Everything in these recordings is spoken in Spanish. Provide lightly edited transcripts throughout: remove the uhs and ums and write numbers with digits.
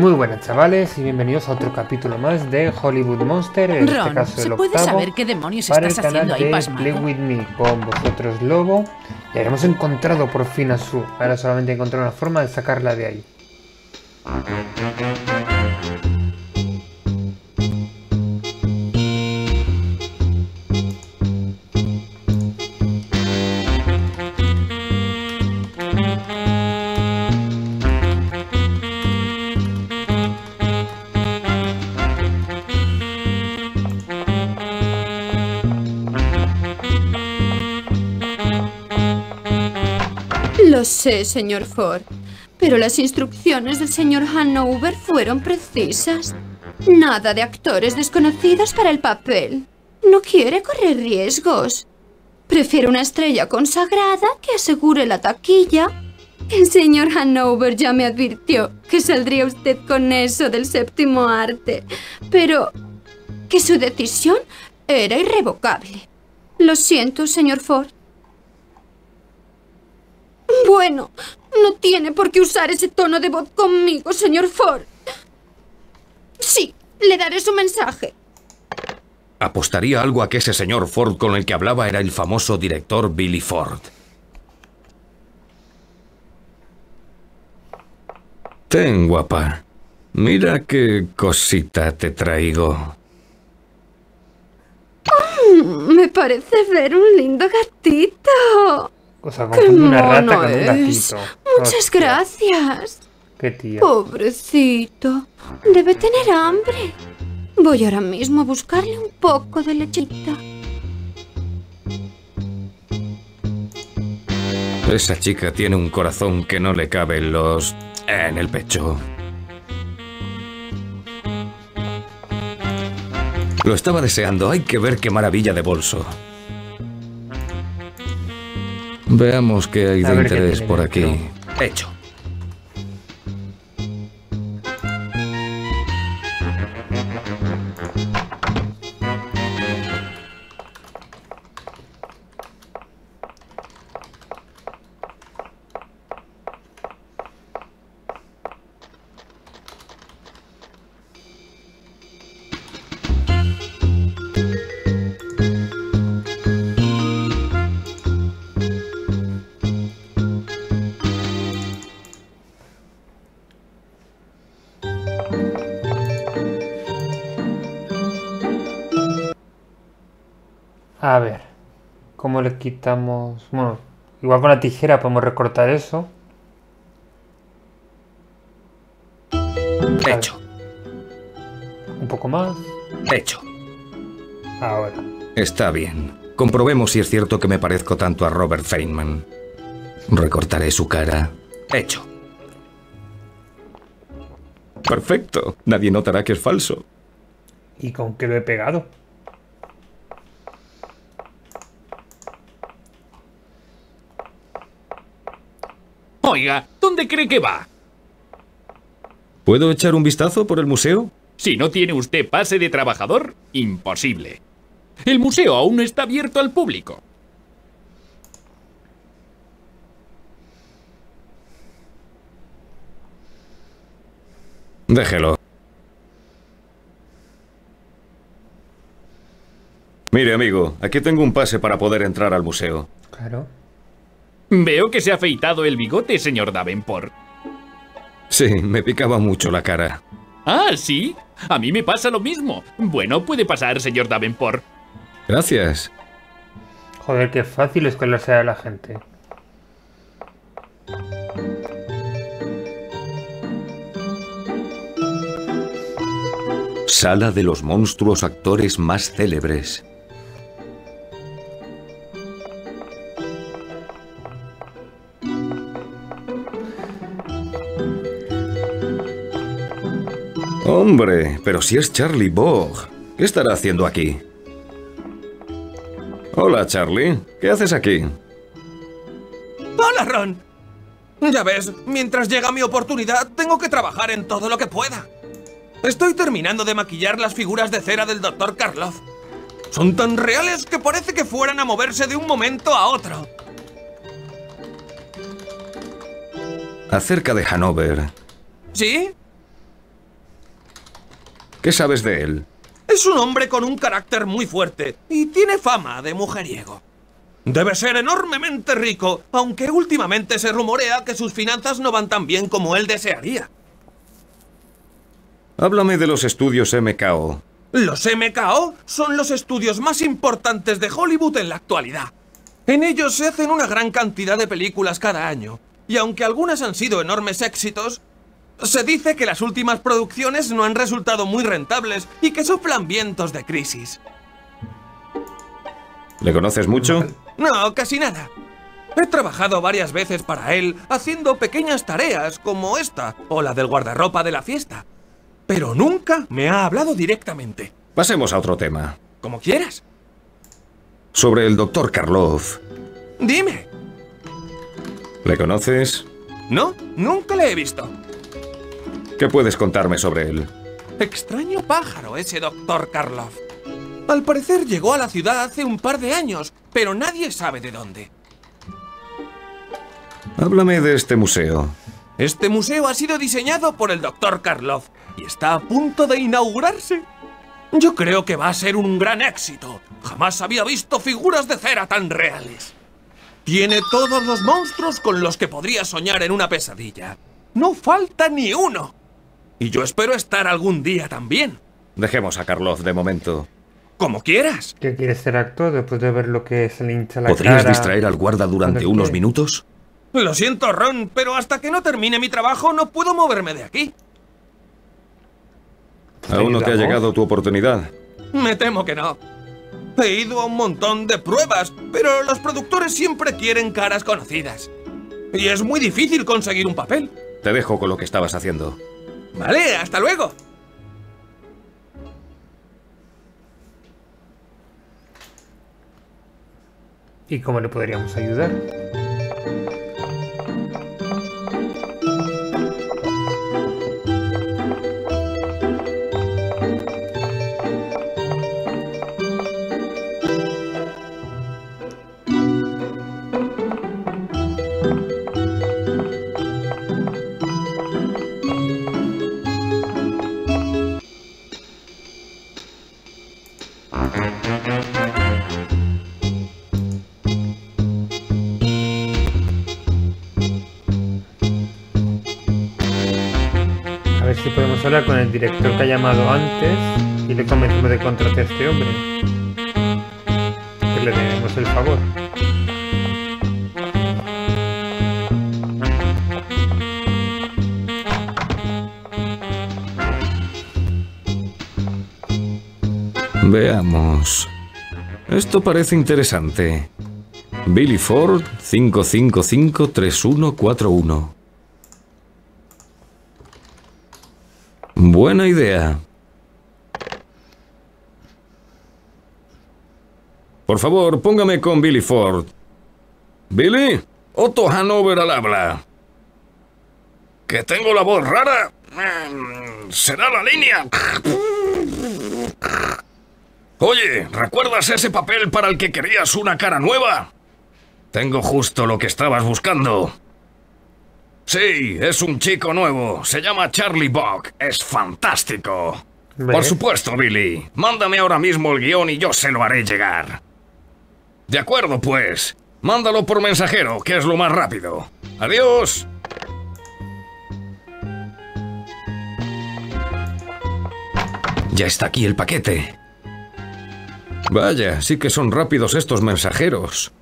Muy buenas chavales y bienvenidos a otro capítulo más de Hollywood Monster, en Ron, este caso ¿se el puede octavo, saber qué demonios para el estás haciendo canal ahí de pasmado? Play With Me, con vosotros Lobo. Y hemos encontrado por fin a Sue. Ahora solamente encontrar una forma de sacarla de ahí. Lo sé, señor Ford, pero las instrucciones del señor Hanover fueron precisas. Nada de actores desconocidos para el papel. No quiere correr riesgos. Prefiere una estrella consagrada que asegure la taquilla. El señor Hanover ya me advirtió que saldría usted con eso del séptimo arte, pero que su decisión era irrevocable. Lo siento, señor Ford. Bueno, no tiene por qué usar ese tono de voz conmigo, señor Ford. Sí, le daré su mensaje. Apostaría algo a que ese señor Ford con el que hablaba era el famoso director Billy Ford. Ten, guapa. Mira qué cosita te traigo. Me parece ver un lindo gatito. O sea, confunde una rata con un gatito. Muchas Hostia, gracias. qué tía. Pobrecito. Debe tener hambre. Voy ahora mismo a buscarle un poco de lechita. Esa chica tiene un corazón que no le cabe en el pecho. Lo estaba deseando. Hay que ver qué maravilla de bolso. Veamos qué hay de interés por aquí. Hecho. A ver, ¿cómo le quitamos? Bueno, igual con la tijera podemos recortar eso. Hecho. Un poco más. Hecho. Ahora. Está bien. Comprobemos si es cierto que me parezco tanto a Robert Feynman. Recortaré su cara. Hecho. Perfecto. Nadie notará que es falso. ¿Y con qué lo he pegado? Oiga, ¿dónde cree que va? ¿Puedo echar un vistazo por el museo? Si no tiene usted pase de trabajador, imposible. El museo aún no está abierto al público. Déjelo. Mire, amigo, aquí tengo un pase para poder entrar al museo. Claro. Veo que se ha afeitado el bigote, señor Davenport. Sí, me picaba mucho la cara. Ah, ¿sí? A mí me pasa lo mismo. Bueno, puede pasar, señor Davenport. Gracias. Joder, qué fácil es colarse a la gente. Sala de los monstruos actores más célebres. Hombre, pero si es Charlie Bog. ¿Qué estará haciendo aquí? Hola, Charlie. ¿Qué haces aquí? ¡Hola, Ron! Ya ves, mientras llega mi oportunidad, tengo que trabajar en todo lo que pueda. Estoy terminando de maquillar las figuras de cera del Dr. Karloff. Son tan reales que parece que fueran a moverse de un momento a otro. Acerca de Hanover. ¿Sí? ¿Qué sabes de él? Es un hombre con un carácter muy fuerte y tiene fama de mujeriego. Debe ser enormemente rico, aunque últimamente se rumorea que sus finanzas no van tan bien como él desearía. Háblame de los estudios MKO. Los MKO son los estudios más importantes de Hollywood en la actualidad. En ellos se hacen una gran cantidad de películas cada año, y aunque algunas han sido enormes éxitos, se dice que las últimas producciones no han resultado muy rentables y que soplan vientos de crisis. ¿Le conoces mucho? No, casi nada. He trabajado varias veces para él haciendo pequeñas tareas como esta o la del guardarropa de la fiesta. Pero nunca me ha hablado directamente. Pasemos a otro tema. Como quieras. Sobre el Dr. Karloff. Dime. ¿Le conoces? No, nunca le he visto. ¿Qué puedes contarme sobre él? Extraño pájaro ese Dr. Karloff. Al parecer llegó a la ciudad hace un par de años, pero nadie sabe de dónde. Háblame de este museo. Este museo ha sido diseñado por el Dr. Karloff y está a punto de inaugurarse. Yo creo que va a ser un gran éxito. Jamás había visto figuras de cera tan reales. Tiene todos los monstruos con los que podría soñar en una pesadilla. No falta ni uno. Y yo espero estar algún día también. Dejemos a Karloff de momento. Como quieras. ¿Qué quieres ser actor después de ver lo que se le hincha la ¿Podrías cara? distraer al guarda durante Cuando unos quiere. minutos? Lo siento, Ron, pero hasta que no termine mi trabajo no puedo moverme de aquí. Aún no te ha ayudamos. llegado tu oportunidad. Me temo que no. He ido a un montón de pruebas, pero los productores siempre quieren caras conocidas. Y es muy difícil conseguir un papel. Te dejo con lo que estabas haciendo. Vale, hasta luego. ¿Y cómo le podríamos ayudar? A ver si podemos hablar con el director que ha llamado antes y le convencemos de contratar a este hombre. Que le demos el favor. Veamos. Esto parece interesante. Billy Ford 555-3141. Buena idea. Por favor, póngame con Billy Ford. ¿Billy? Otto Hanover al habla. ¿Que tengo la voz rara? ¿Será la línea? Oye, ¿recuerdas ese papel para el que querías una cara nueva? Tengo justo lo que estabas buscando. Sí, es un chico nuevo. Se llama Charlie Buck. Es fantástico. Ve. Por supuesto, Billy. Mándame ahora mismo el guión y yo se lo haré llegar. De acuerdo, pues. Mándalo por mensajero, que es lo más rápido. Adiós. Ya está aquí el paquete. Vaya, sí que son rápidos estos mensajeros.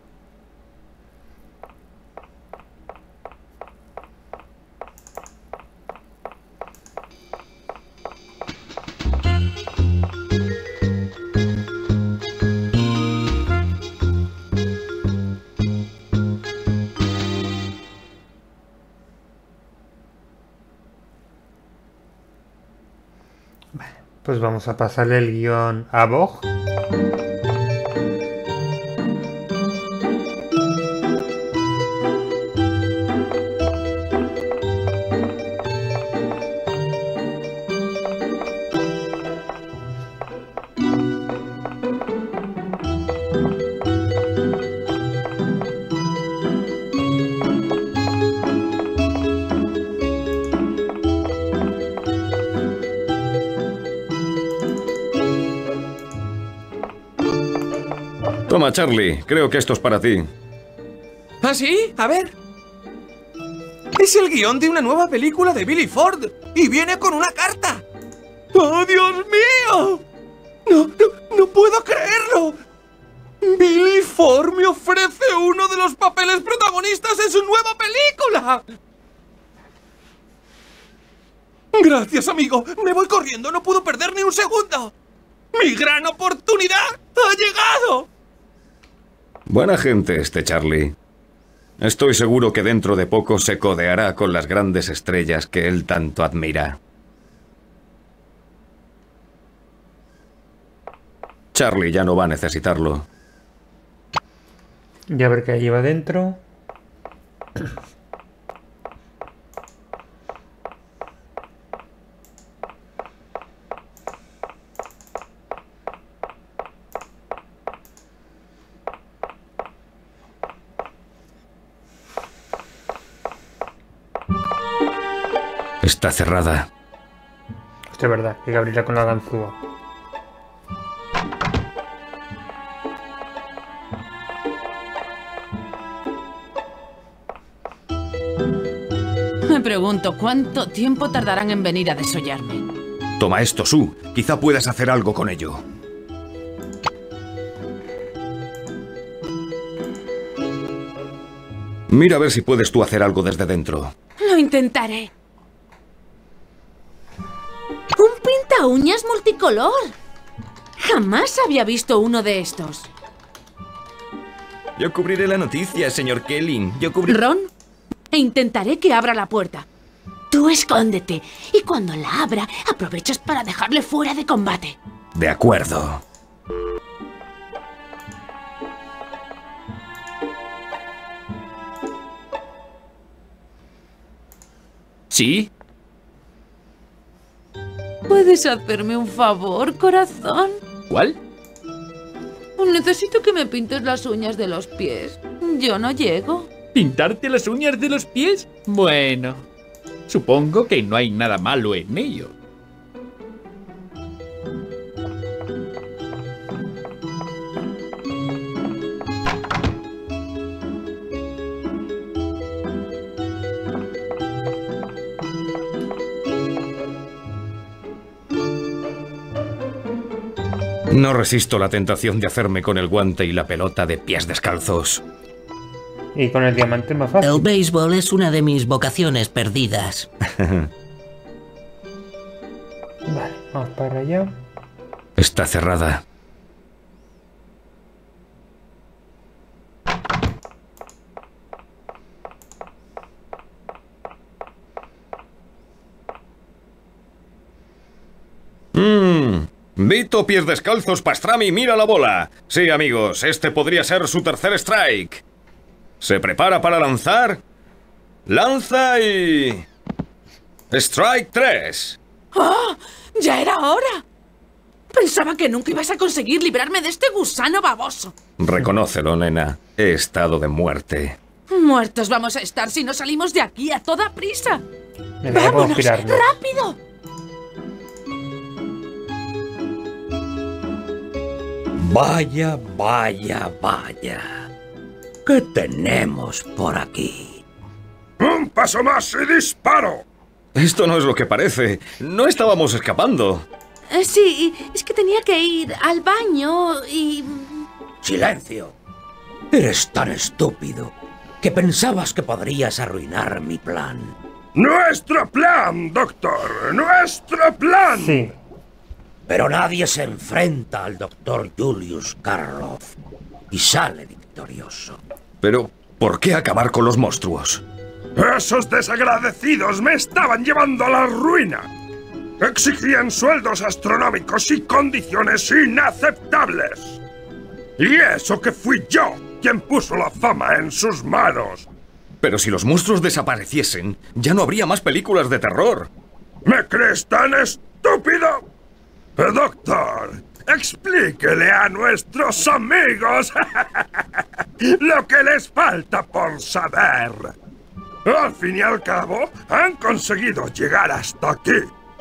Pues vamos a pasarle el guión a Bog. Toma, Charlie. Creo que esto es para ti. ¿Ah, sí? A ver. Es el guión de una nueva película de Billy Ford. Y viene con una carta. ¡Oh, Dios mío! No puedo creerlo. Billy Ford me ofrece uno de los papeles protagonistas en su nueva película. Gracias, amigo. Me voy corriendo. No puedo perder ni un segundo. ¡Mi gran oportunidad ha llegado! Buena gente este Charlie. Estoy seguro que dentro de poco se codeará con las grandes estrellas que él tanto admira. Charlie ya no va a necesitarlo. Ya ver qué lleva dentro. Está cerrada. Esto es verdad, hay que abrirla con la ganzúa. Me pregunto, ¿cuánto tiempo tardarán en venir a desollarme? Toma esto, Sue. Quizá puedas hacer algo con ello. Mira a ver si puedes tú hacer algo desde dentro. Lo intentaré. ¡Un pinta uñas multicolor! Jamás había visto uno de estos. Yo cubriré la noticia, señor Kelly. Yo cubriré... Ron, intentaré que abra la puerta. Tú escóndete y cuando la abra, aprovechas para dejarle fuera de combate. De acuerdo. ¿Sí? ¿Puedes hacerme un favor, corazón? ¿Cuál? Necesito que me pintes las uñas de los pies. Yo no llego. ¿Pintarte las uñas de los pies? Bueno, supongo que no hay nada malo en ello. No resisto la tentación de hacerme con el guante y la pelota de pies descalzos. Y con el diamante es más fácil. El béisbol es una de mis vocaciones perdidas. Vale, vamos para allá. Está cerrada. Vito, pies descalzos, Pastrami, mira la bola. Sí, amigos, este podría ser su tercer strike. Se prepara para lanzar. Lanza y... Strike 3. ¡Oh! ¡Ya era hora! Pensaba que nunca ibas a conseguir librarme de este gusano baboso. Reconócelo, nena. He estado de muerte. Muertos vamos a estar si no salimos de aquí a toda prisa. Venga, ya podemos ¡Vámonos! girarnos. ¡Rápido! Vaya, vaya, vaya. ¿Qué tenemos por aquí? ¡Un paso más y disparo! Esto no es lo que parece. No estábamos escapando. Sí, es que tenía que ir al baño y... ¡Silencio! Eres tan estúpido que pensabas que podrías arruinar mi plan. ¡Nuestro plan, doctor! ¡Nuestro plan! Sí. Pero nadie se enfrenta al doctor Julius Karloff y sale victorioso. Pero, ¿por qué acabar con los monstruos? ¡Esos desagradecidos me estaban llevando a la ruina! Exigían sueldos astronómicos y condiciones inaceptables. Y eso que fui yo quien puso la fama en sus manos. Pero si los monstruos desapareciesen, ya no habría más películas de terror. ¿Me crees tan estúpido? Doctor, explíquele a nuestros amigos lo que les falta por saber. Al fin y al cabo, han conseguido llegar hasta aquí.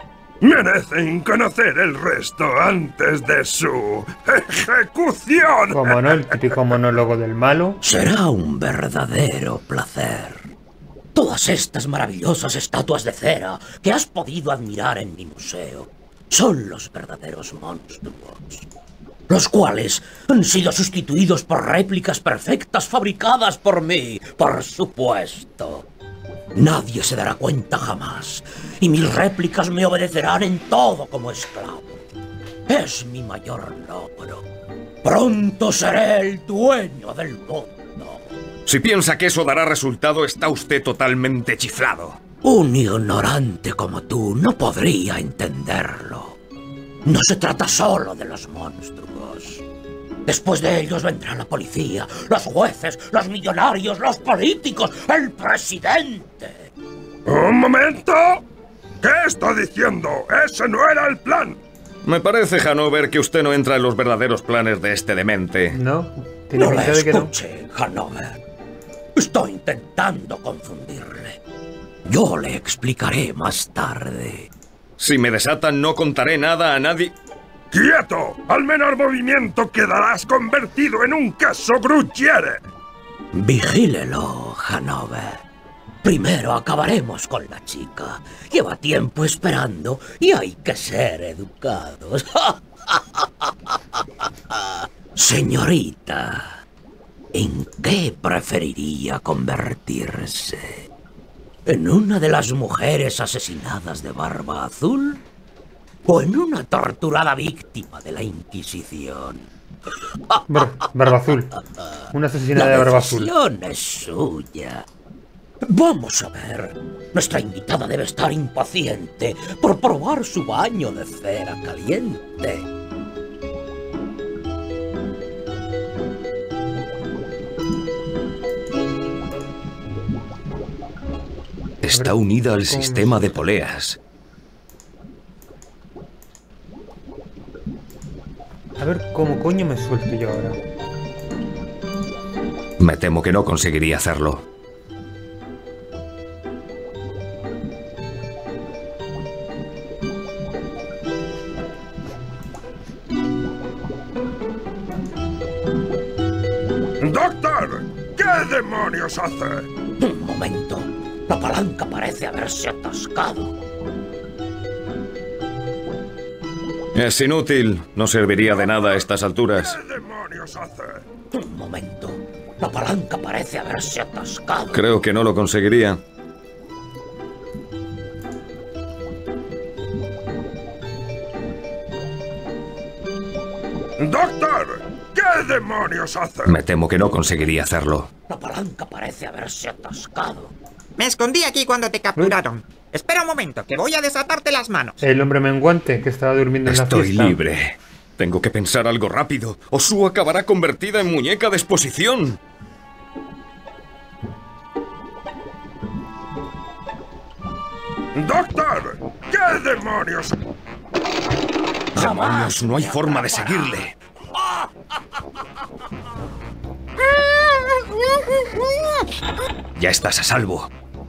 Merecen conocer el resto antes de su ejecución. Como no, el típico monólogo del malo. Será un verdadero placer. Todas estas maravillosas estatuas de cera que has podido admirar en mi museo son los verdaderos monstruos, los cuales han sido sustituidos por réplicas perfectas fabricadas por mí, por supuesto. Nadie se dará cuenta jamás, y mis réplicas me obedecerán en todo como esclavo. Es mi mayor logro. Pronto seré el dueño del mundo. Si piensa que eso dará resultado, está usted totalmente chiflado. Un ignorante como tú no podría entenderlo. No se trata solo de los monstruos. Después de ellos vendrá la policía, los jueces, los millonarios, los políticos, el presidente. ¡Un momento! ¿Qué está diciendo? ¡Ese no era el plan! Me parece, Hanover, que usted no entra en los verdaderos planes de este demente. No, tiene No le pinta de que no. escuche, Hanover. Estoy intentando confundirle. Yo le explicaré más tarde. Si me desatan, no contaré nada a nadie. ¡Quieto! Al menor movimiento quedarás convertido en un queso gruyere. Vigílelo, Hanover. Primero acabaremos con la chica. Lleva tiempo esperando y hay que ser educados. Señorita, ¿en qué preferiría convertirse? ¿En una de las mujeres asesinadas de Barba Azul? ¿O en una torturada víctima de la Inquisición? Barba Azul. Una asesina de Barba Azul. La decisión es suya. Vamos a ver. Nuestra invitada debe estar impaciente por probar su baño de cera caliente. Está unida al sistema de poleas. A ver cómo coño me suelto yo ahora. Me temo que no conseguiría hacerlo. ¡Doctor! ¿Qué demonios hace? Un momento. La palanca parece haberse atascado. Es inútil. No serviría de nada a estas alturas. ¿Qué demonios hace? Un momento. La palanca parece haberse atascado. Creo que no lo conseguiría. ¡Doctor! ¿Qué demonios hace? Me temo que no conseguiría hacerlo. La palanca parece haberse atascado. Me escondí aquí cuando te capturaron. Espera un momento, que voy a desatarte las manos. El hombre menguante que estaba durmiendo en la Estoy fiesta. libre. Tengo que pensar algo rápido, o Sue acabará convertida en muñeca de exposición. ¡Doctor! ¿Qué demonios? ¡Demonios! No hay forma de seguirle. Ya estás a salvo.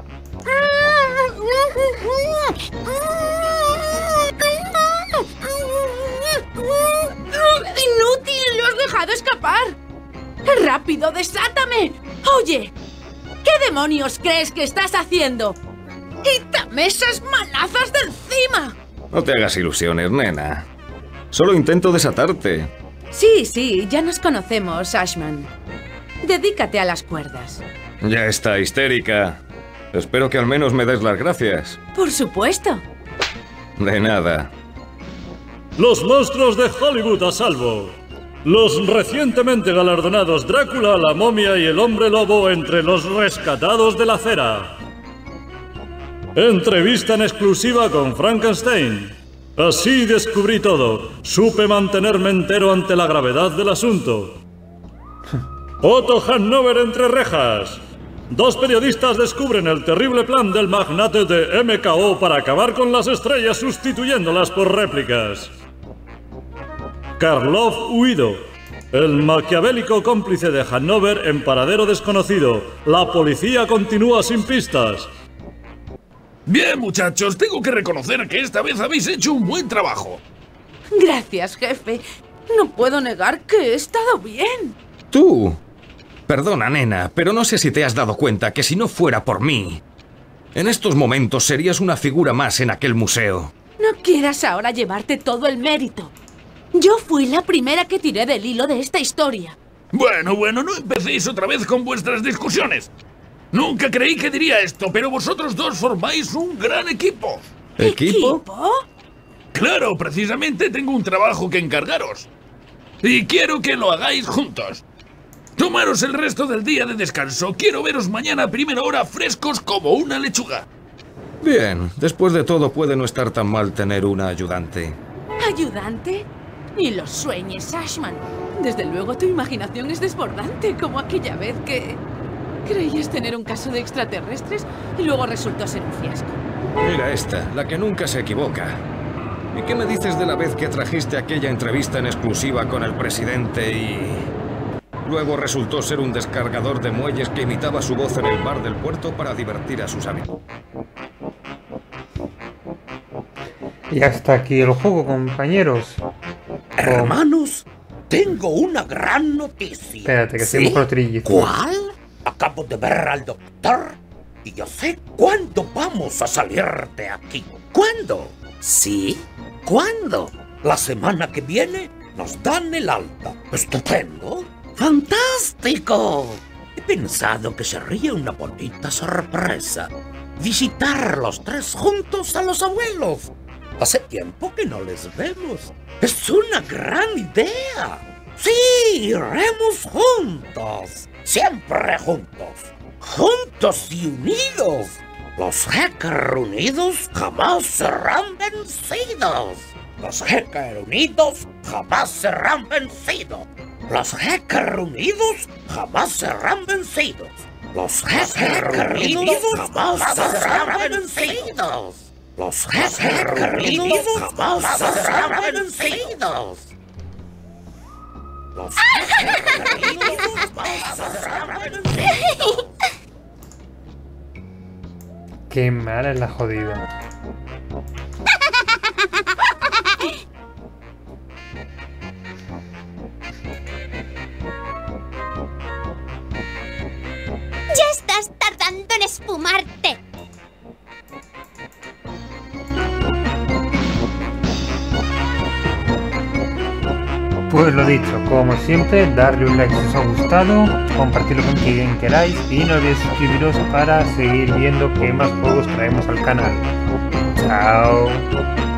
¡Inútil! ¡Lo has dejado escapar! ¡Rápido, desátame! Oye, ¿qué demonios crees que estás haciendo? ¡Quítame esas manazas de encima! No te hagas ilusiones, nena. Solo intento desatarte. Sí, ya nos conocemos, Ashman. Dedícate a las cuerdas. Ya está histérica. Espero que al menos me des las gracias. Por supuesto. De nada. Los monstruos de Hollywood a salvo. Los recientemente galardonados Drácula, la momia y el hombre lobo entre los rescatados de la cera. Entrevista en exclusiva con Frankenstein. Así descubrí todo. Supe mantenerme entero ante la gravedad del asunto. Otto Hanover entre rejas. Dos periodistas descubren el terrible plan del magnate de MKO para acabar con las estrellas sustituyéndolas por réplicas. Karloff huido. El maquiavélico cómplice de Hanover en paradero desconocido. La policía continúa sin pistas. Bien, muchachos, tengo que reconocer que esta vez habéis hecho un buen trabajo. Gracias, jefe. No puedo negar que he estado bien. ¿Tú? Perdona, nena, pero no sé si te has dado cuenta que si no fuera por mí, en estos momentos serías una figura más en aquel museo. No quieras ahora llevarte todo el mérito. Yo fui la primera que tiré del hilo de esta historia. Bueno, no empecéis otra vez con vuestras discusiones. Nunca creí que diría esto, pero vosotros dos formáis un gran equipo. ¿Equipo? Claro, precisamente tengo un trabajo que encargaros. Y quiero que lo hagáis juntos. Tomaros el resto del día de descanso. Quiero veros mañana a primera hora frescos como una lechuga. Bien, después de todo puede no estar tan mal tener una ayudante. ¿Ayudante? Ni lo sueñes, Ashman. Desde luego tu imaginación es desbordante, como aquella vez que... creías tener un caso de extraterrestres y luego resultó ser un fiasco. Mira esta, la que nunca se equivoca. ¿Y qué me dices de la vez que trajiste aquella entrevista en exclusiva con el presidente y... luego resultó ser un descargador de muelles que imitaba su voz en el bar del puerto para divertir a sus amigos? Y hasta aquí el juego, compañeros. Hermanos, tengo una gran noticia. Espérate, que hacemos con los trillizos. ¿Cuál? Acabo de ver al doctor y yo sé cuándo vamos a salir de aquí. ¿Cuándo? ¿Sí? ¿Cuándo? La semana que viene nos dan el alta. ¡Estupendo! ¡Fantástico! He pensado que sería una bonita sorpresa visitar los tres juntos a los abuelos. Hace tiempo que no les vemos. ¡Es una gran idea! ¡Sí! ¡Iremos juntos! ¡Siempre juntos! ¡Juntos y unidos! Los Hacker unidos jamás serán vencidos. Los Hacker unidos jamás serán vencidos. Los Hacker unidos jamás serán vencidos. Los Hacker unidos jamás serán vencidos. Los Hacker unidos jamás serán vencidos. Los Hacker unidos jamás serán vencidos. Qué mala es la jodida. ¡Ya estás tardando en esfumarte! Pues lo dicho, como siempre, darle un like si os ha gustado, compartirlo con quien queráis y no olvidéis suscribiros para seguir viendo qué más juegos traemos al canal. Chao.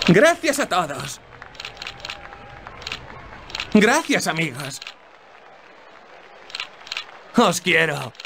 Gracias a todos. Gracias, amigos. Os quiero.